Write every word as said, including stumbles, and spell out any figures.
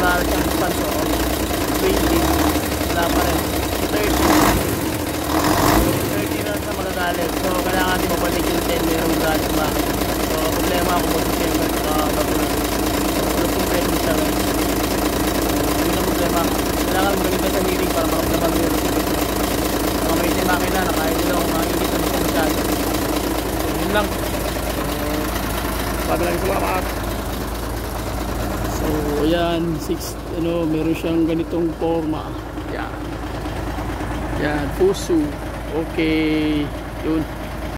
wala siyang response o waiting, wala pa rin. thirty thirty na sa magagalit. So kailangan natin mabalik yung ten merong gas bakit. So problema ako mo siya yung bago na full compressor siya guys. So yun ang problema. Kailangan mo ganito sa hearing para makamdaman mo yung resipit mo. Mga may itin makina na kaya nila kung makikita mo siya masyado. So yun lang. Sabi lang salamat. So ayan, six, ano, meron siyang ganitong forma. Yan. Yan, puso. Okay. Yun.